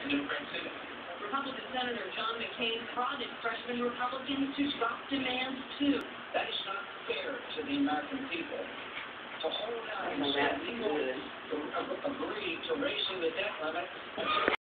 Republican Senator John McCain prodded freshman Republicans to drop demands too. That is not fair to the American people. To hold out and say we will agree to raising the debt limit